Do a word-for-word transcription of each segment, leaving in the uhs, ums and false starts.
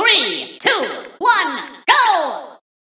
Three, two, one, go!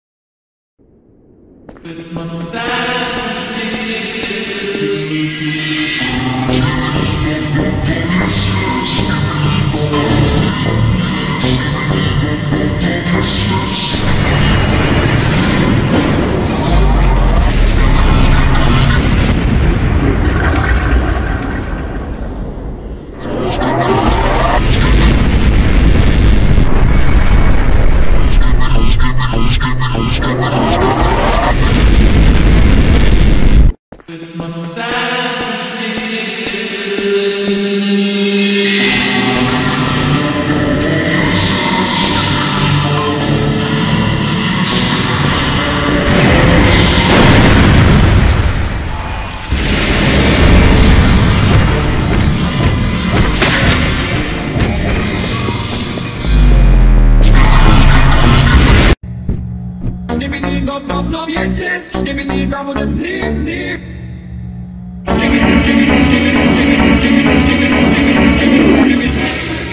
Skibidi dop dop dop, yes yes. Skibidi dop dop deep deep. Skibidi skibidi skibidi skibidi skibidi skibidi skibidi skibidi skibidi.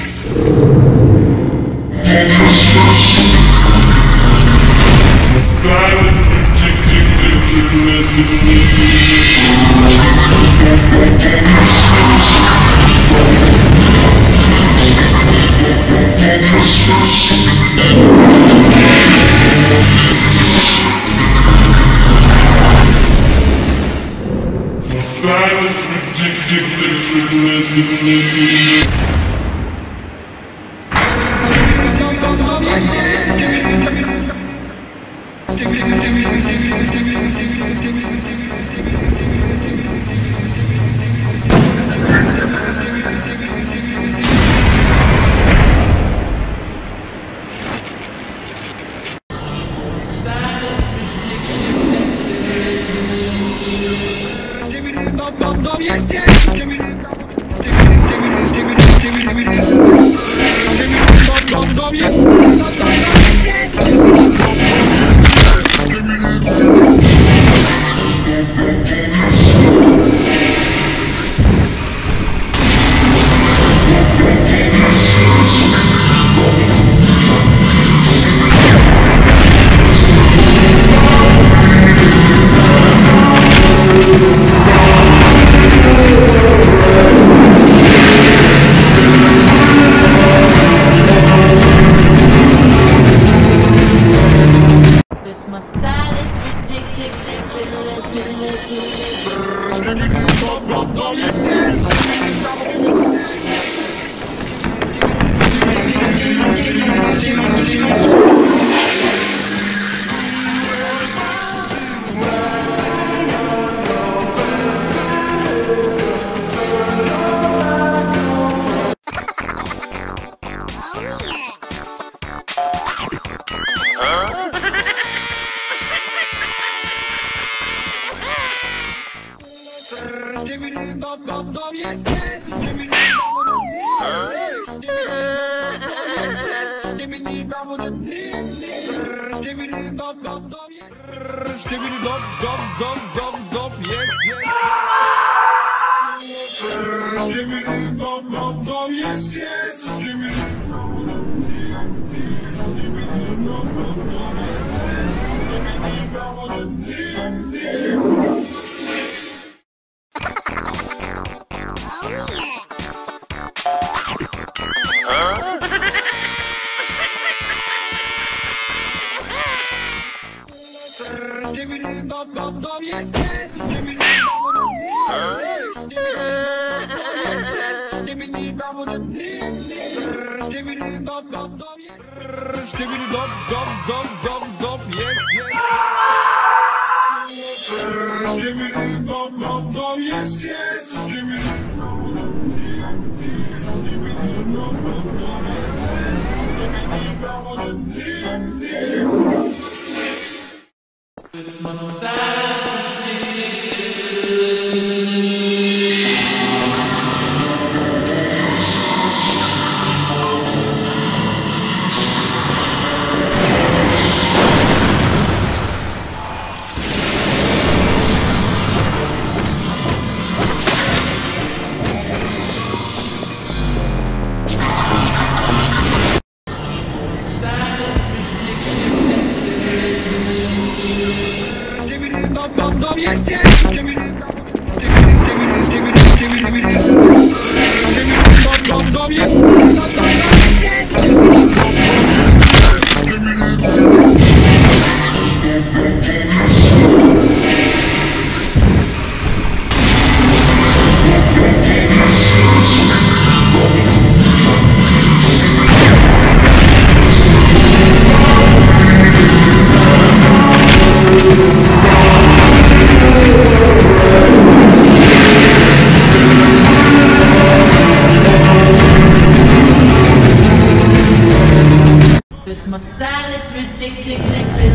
Yes, yes, skibidi skibidi skibidi skibidi skibidi skibidi skibidi dop dop dop, yes yes, skibidi Skibidi dop dop dop, yes yes. Skibidi dop dop deep. Skibidi dop dop deep. Skibidi dop dop dop, yes. Skibidi dop dop dop dop dop, yes yes. Skibidi dop dop dop, yes yes. Skibidi dop dop deep. Skibidi dop dop dop, yes yes. Skibidi dop dop deep deep. Skibidi dop dop dop, yes yes. Skibidi dop dop deep. Skibidi dop dop deep. Skibidi dop dop dop, yes. Skibidi dop dop dop dop dop, yes yes. Skibidi dop dop dop, yes yes. Skibidi dop dop deep. Skibidi dop dop dop, yes yes. Skibidi dop dop deep deep. yes, yes, skibidi, skibidi, skibidi, skibidi, skibidi, skibidi, skibidi, dum dum dum, yeah, dum dum dum, yes, yes, skibidi, dum dum, yes, yes, skibidi. It's my style, it's ridiculous.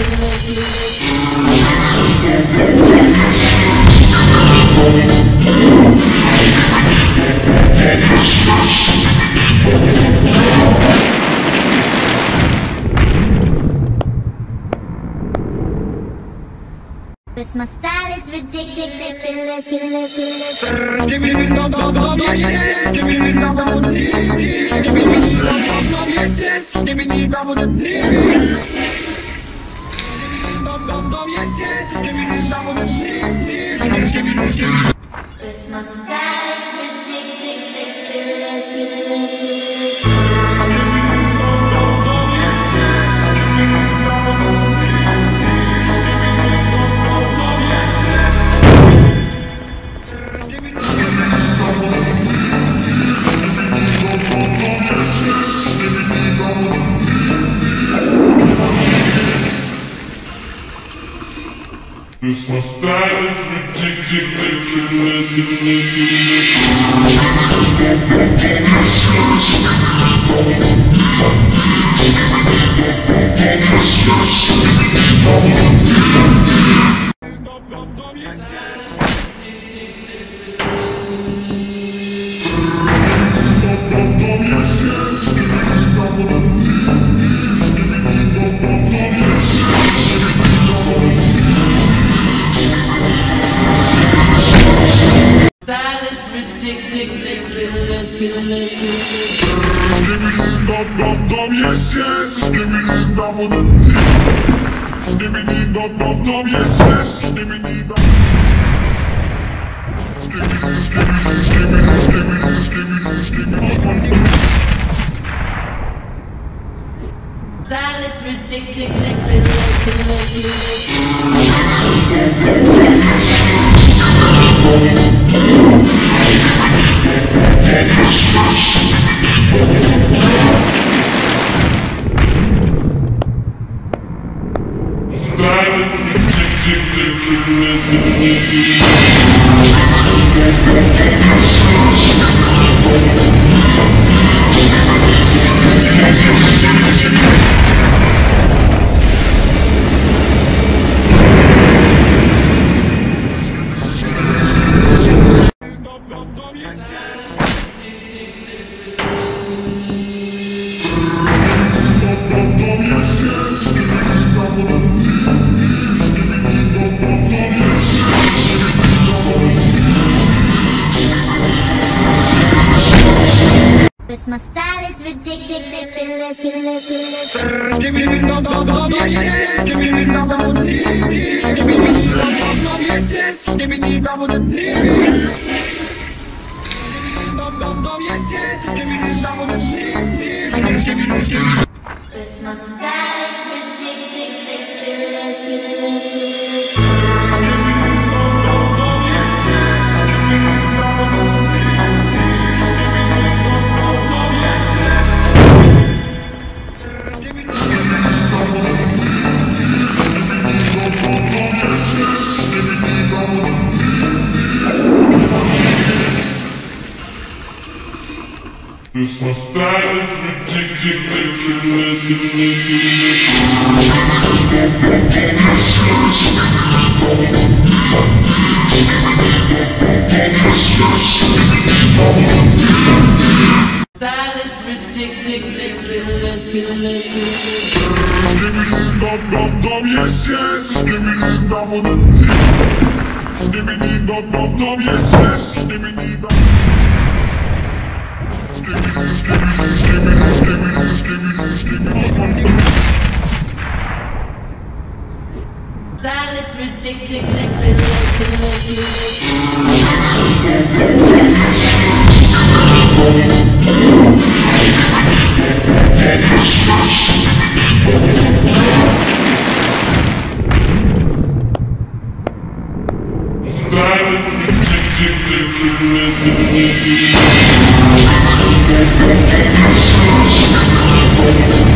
This my style is ridiculous. Skibidi dum dum dum, yes, yes, skibidi dum dum dum, skibidi dum dum dum, yes, yes, skibidi dum dum dum, dum dum dum, yes, yes, skibidi dum dum dum, skibidi skibidi. This my style is ridiculous. This my style is ridiculous. Yes, yes, skibidi dum dum, skibidi dum dum dum, yes, yes, skibidi dum. Skibidi, skibidi, skibidi, skibidi, skibidi, skibidi. Style is ridiculous. This my style is ridiculous. Skibidi dum dum dum, yes, yes, skibidi dum dum dum, skibidi dum dum dum, yes, yes, skibidi dum dum dum, dum dum dum, yes, yes, skibidi dum dum dum, skibidi skibidi. This my style is ridiculous. This my style is ridiculous. Style is ridiculous. Skibidi dum dum dum, yes, yes, skibidi dum dum. Skibidi dum dum dum, yes, yes, skibidi dum. Skibidi, skibidi, skibidi, skibidi, skibidi, skibidi. Style style is ridiculous. Style is ridiculous.